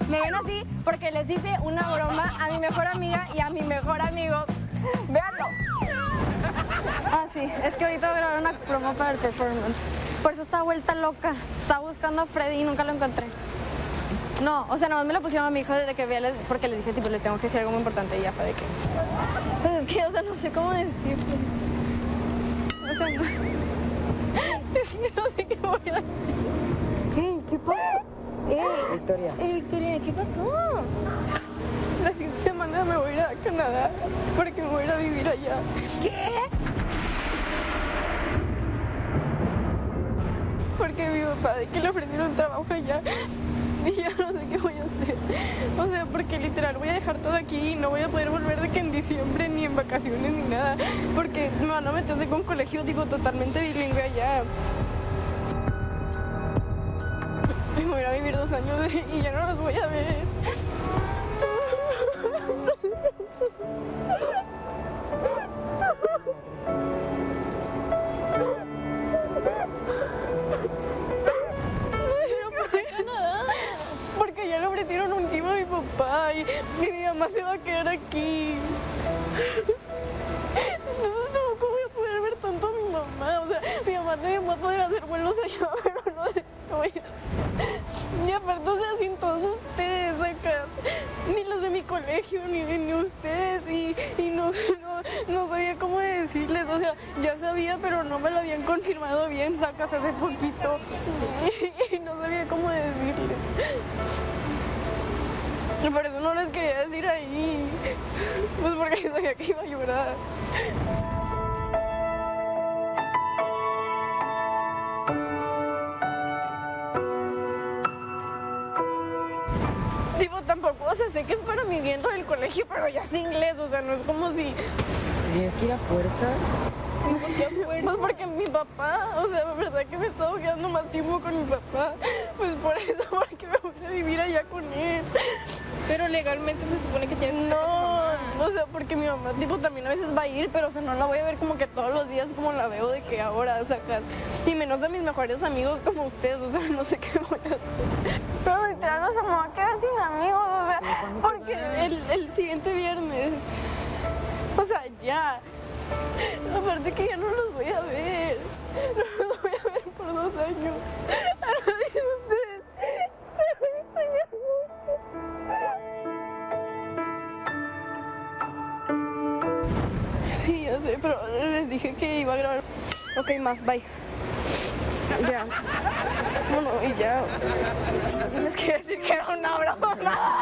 Me ven así porque les hice una broma a mi mejor amiga y a mi mejor amigo. ¡Véanlo! Ah, sí, es que ahorita voy a grabar una promo para el performance. Por eso estaba vuelta loca. Estaba buscando a Freddy y nunca lo encontré. No, o sea, nada más me lo pusieron a mi hijo desde que vi, porque les dije, tipo, les tengo que decir algo muy importante y ya fue de que... Pues es que, o sea, no sé cómo decirlo. O sea, no... Es que no sé qué voy a decir. Hey, ¿qué pasó? Victoria. Victoria, ¿qué pasó? La siguiente semana me voy a ir a Canadá porque me voy a ir a vivir allá. ¿Qué? Porque mi papá, de que le ofrecieron trabajo allá y ya no sé qué voy a hacer. O sea, porque literal voy a dejar todo aquí y no voy a poder volver de que en diciembre ni en vacaciones ni nada. Porque me van a meter de un colegio, digo, totalmente bilingüe allá. Y me voy a vivir 2 años y ya no los voy a ver. Porque ya le ofrecieron un chivo a mi papá y mi mamá se va a quedar aquí. Entonces tampoco voy a poder ver tanto a mi mamá. O sea, mi mamá también va a poder hacer vuelos allá, pero no sé qué voy a hacer. Y aparte, o sea, sin todos ustedes acá, ni los de mi colegio, ni ustedes, y no sabía cómo decirles, o sea, ya sabía, pero no me lo habían confirmado bien, sacas hace poquito, y no sabía cómo decirles. Y por eso no les quería decir ahí, pues porque sabía que iba a llorar. Tipo, tampoco, o sea, sé que es para mi bien lo del colegio, pero ya es inglés, o sea, no es como si... ¿Tienes que ir a fuerza? ¿Por qué a fuerza? Pues porque mi papá, o sea, la verdad que me he estado quedando más tiempo con mi papá, pues por eso, porque me voy a vivir allá con él. Pero legalmente se supone que tienes que... No, o sea, porque mi mamá, tipo, también a veces va a ir, pero, o sea, no la voy a ver como que todos los días como la veo de que ahora sacas. Y menos a mis mejores amigos como ustedes, o sea, no sé qué voy a hacer. Pero literal, o sea, me voy a quedar sin amigos, o sea, porque el siguiente viernes, o sea, ya. Aparte que ya no los voy a ver, no los voy a ver por 2 años. Ahora dice usted, me extraña mucho. Sí, ya sé, pero les dije que iba a grabar. Ok, más, bye. Ya. Bueno, y ya. Les quería decir que era una broma.